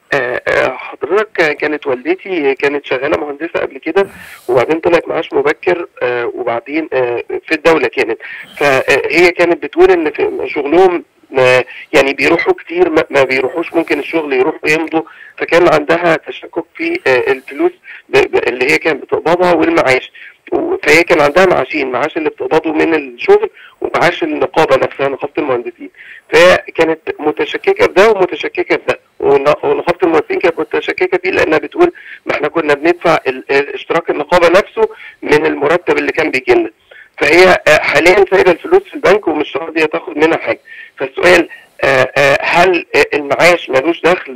حضرتك كانت والدتي كانت شغالة مهندسة قبل كده، وبعدين طلعت معاش مبكر، وبعدين في الدولة كانت. فهي كانت بتقول إن في شغلهم يعني بيروحوا كتير، ما بيروحوش، ممكن الشغل يروحوا يمضوا. فكان عندها تشكك في الفلوس اللي هي كانت بتقبضها والمعاش. فهي كان عندها معاشين، معاش اللي بتقبضه من الشغل ومعاش النقابة نفسها، نقابة المهندسين. فهي كانت متشككة في ده ومتشككة في ده، ونقابة المهندسين كانت متشككة فيه لأنها بتقول ما احنا كنا بندفع اشتراك النقابة نفسه من المرتب اللي كان بيجي لنا. فهي حاليا سايبة الفلوس في البنك ومش راضية تاخد منها حاجة. فالسؤال، هل المعاش ملوش دخل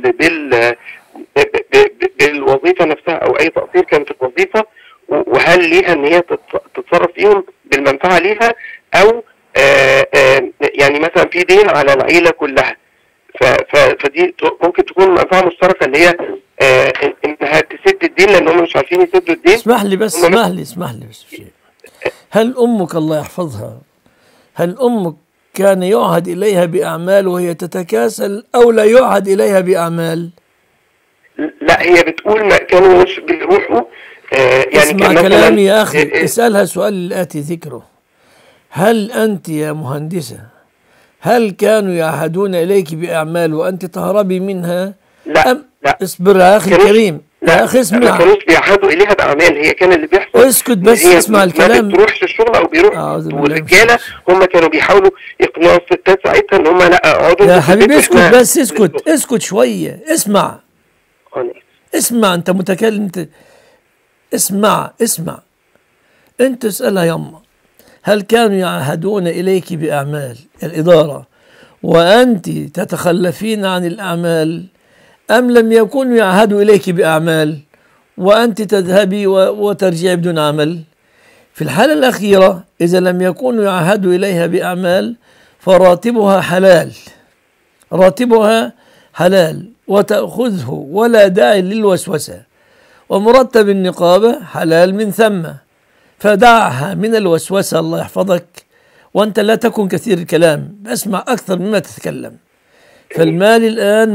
بالوظيفة نفسها أو أي تقصير كان في الوظيفة؟ وهل ليها ان هي تتصرف فيهم بالمنفعه ليها، او يعني مثلا في دين على العيله كلها؟ فدي ممكن تكون منفعه مشتركه، اللي هي انها تسد الدين لان هم مش عارفين يسدوا الدين. اسمح لي بس شيء. هل امك الله يحفظها، هل امك كان يعهد اليها باعمال وهي تتكاسل، او لا يعهد اليها باعمال؟ لا، هي بتقول ما كانوا مش بيروحوا. يعني اسمع كلامي يا أخي، اسألها سؤال الآتي ذكره: هل أنت يا مهندسة، هل كانوا يعهدون إليك بأعمال وأنت تهربي منها؟ لا لا، اصبر يا أخي الكريم، يا أخي اسمع. ما كانوش بيعهدوا إليها بأعمال، هي كان اللي بيحصل اسكت بس، اسمع الكلام. ما بتروحش الشغل أو بيروحوا، والرجالة هم كانوا بيحاولوا يقنعوا الستات ساعتها إن هم لا اقعدوا يا حبيبي اسكت بس، اسكت شوية، اسمع أنت متكلم اسمع أنت اسألها يما: هل كانوا يعهدون إليك بأعمال الإدارة وأنت تتخلفين عن الأعمال، أم لم يكونوا يعهدوا إليك بأعمال وأنت تذهبي وترجعي بدون عمل؟ في الحالة الأخيرة إذا لم يكونوا يعهدوا إليها بأعمال فراتبها حلال وتأخذه ولا داعي للوسوسة، ومرتب النقابة حلال من ثم، فدعها من الوسوسة الله يحفظك، وأنت لا تكن كثير الكلام، اسمع أكثر مما تتكلم. فالمال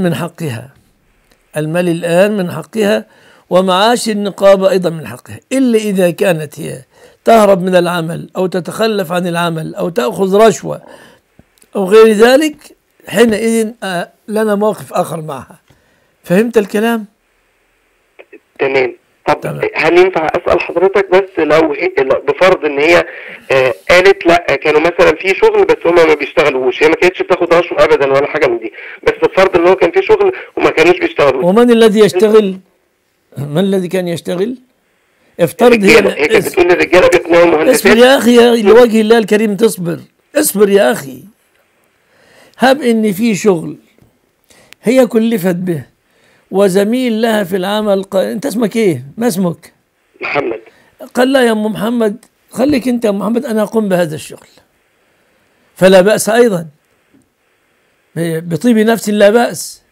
الآن من حقها، ومعاش النقابة أيضا من حقها، إلا إذا كانت هي تهرب من العمل أو تتخلف عن العمل أو تأخذ رشوة أو غير ذلك، حينئذ لنا موقف آخر معها. فهمت الكلام؟ تمام. طب هل ينفع أسأل حضرتك بس، لو بفرض إن هي قالت لا كانوا مثلا في شغل بس هم ما بيشتغلوش، هي ما كانتش بتاخد رشوة أبدا ولا حاجة من دي، بس بفرض إن هو كان في شغل وما كانوش بيشتغلوا، ومن الذي يشتغل؟ من الذي كان يشتغل؟ افترض هي كانت بتقول الرجالة بيقنعوا المهندسات. اصبر يا أخي لوجه الله الكريم، اصبر يا أخي. هب إن في شغل هي كلفت به وزميل لها في العمل أنت اسمك إيه؟ ما اسمك؟ محمد. قال لا يا أم محمد، خليك أنت يا أم محمد، أنا أقوم بهذا الشغل، فلا بأس أيضا، بطيب نفس لا بأس.